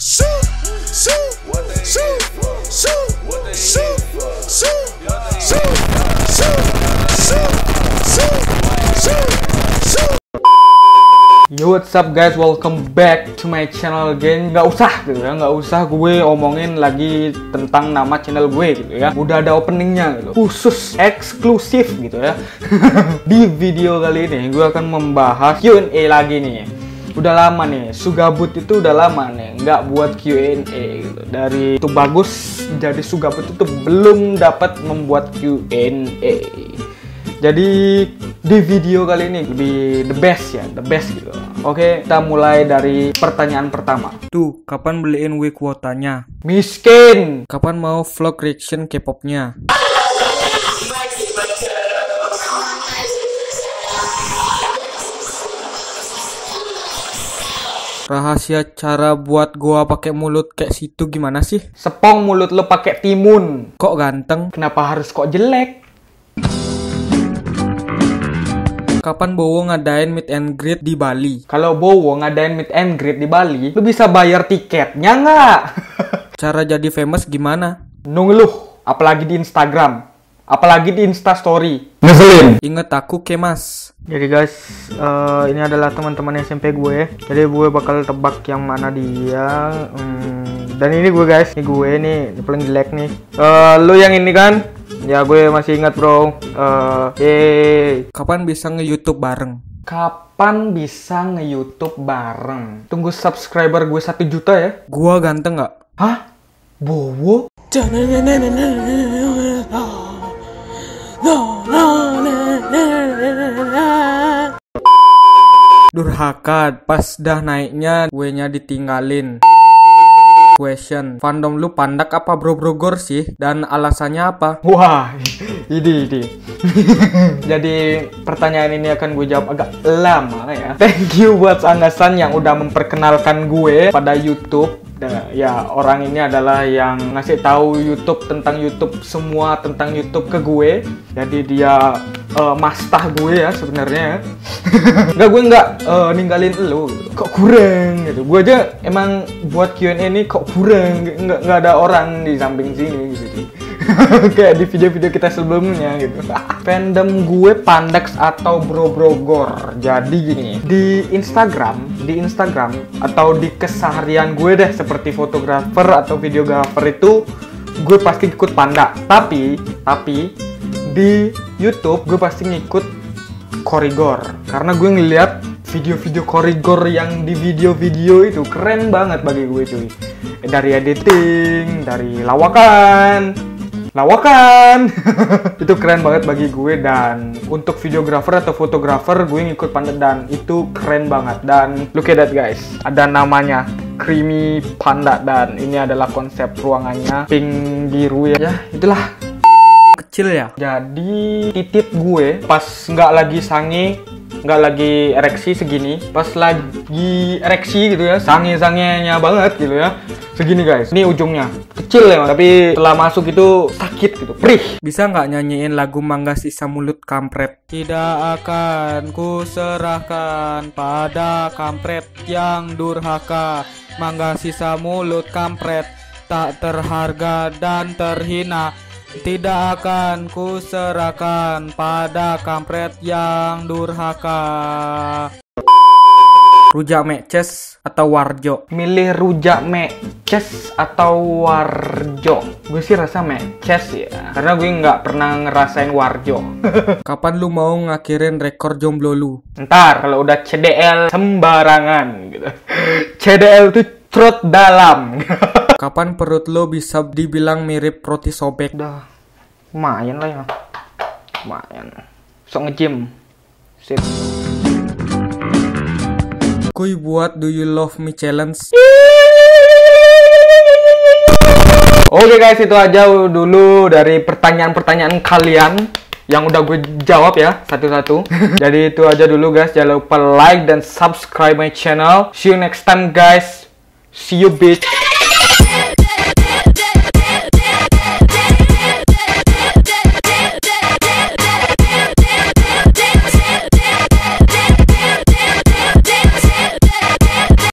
Yo, what's up guys, welcome back to my channel again. Nggak usah gue omongin lagi tentang nama channel gue gitu ya. Udah ada openingnya gitu, khusus eksklusif gitu ya. Di video kali ini gue akan membahas Q&A lagi nih. Udah lama nih, Sugabut itu udah lama nih nggak buat Q&A gitu. Dari itu bagus jadi Sugabut itu belum dapat membuat Q&A. Jadi di video kali ini lebih the best gitu. Oke, kita mulai dari pertanyaan pertama. Tuh, kapan beliin W kuotanya? Miskin. Kapan mau vlog reaction K-popnya? Rahasia cara buat gua pakai mulut kayak situ gimana sih? Sepong mulut lo pakai timun. Kok ganteng? Kenapa harus kok jelek? Kapan Bowo ngadain meet and greet di Bali? Kalau Bowo ngadain meet and greet di Bali, lu bisa bayar tiketnya nggak? Cara jadi famous gimana? Ngeluh, apalagi di Instagram, apalagi di Instastory. Ngeselin. Ingat aku Kemas. Jadi guys, ini adalah teman-teman SMP gue. Jadi gue bakal tebak yang mana dia. Dan ini gue guys, ini gue nih paling jelek nih. Lu yang ini kan? Ya gue masih ingat bro. Kapan bisa nge-YouTube bareng? Kapan bisa nge-YouTube bareng? Tunggu subscriber gue 1 juta ya. Gua ganteng nggak? Hah? Bowo? Durhaka, pas dah naiknya gue-nya ditinggalin. Question, fandom lu pandak apa bro-brogor sih? Dan alasannya apa? Wah, ini. Jadi pertanyaan ini akan gue jawab agak lama ya. Thank you buat Anggasan yang udah memperkenalkan gue pada YouTube. Ya, orang ini adalah yang ngasih tahu YouTube tentang YouTube, semua tentang YouTube ke gue. Jadi dia mastah gue ya sebenarnya. Gue nggak ninggalin elu, kok kurang gitu. Gue aja emang buat Q&A ini kok kurang, nggak ada orang di samping sini gitu. Kayak di video-video kita sebelumnya gitu. Fandom gue pandaks atau bro-brogor. Jadi gini, di Instagram atau di keseharian gue deh, seperti fotografer atau videografer itu gue pasti ikut panda. Tapi di YouTube gue pasti ngikut korigor, karena gue ngeliat video-video korigor yang di video-video itu keren banget bagi gue cuy. Dari editing, dari lawakan itu keren banget bagi gue. Dan untuk videografer atau fotografer gue ngikut panda dan itu keren banget. Dan look at that guys, ada namanya Creamy Panda dan ini adalah konsep ruangannya pink biru ya. Itulah Kecil ya? Jadi titik gue pas nggak lagi sange, nggak lagi ereksi segini, pas lagi ereksi gitu ya, sange-sangenya banget gitu ya, segini guys. Ini ujungnya kecil ya, tapi setelah masuk itu sakit gitu, perih. Bisa nggak nyanyiin lagu Mangga Sisa Mulut Kampret? Tidak akan ku serahkan pada kampret yang durhaka. Mangga sisa mulut kampret, tak terharga dan terhina. Tidak akan ku serahkan pada kampret yang durhaka. Rujak Meces atau Warjo? Milih rujak Meces atau Warjo? Gue sih rasa Meces ya, karena gue nggak pernah ngerasain Warjo. Kapan lu mau ngakhirin rekor jomblo lu? Ntar kalau udah CDL sembarangan gitu. CDL tuh trot dalam. Kapan perut lo bisa dibilang mirip roti sobek? Udah lumayan lah ya, lumayan. Sok nge-gym. Sip. Kuy buat Do You Love Me Challenge. Oke guys, itu aja dulu dari pertanyaan-pertanyaan kalian yang udah gue jawab ya satu-satu. Jadi itu aja dulu guys, jangan lupa like dan subscribe my channel. See you next time guys. See you bitch.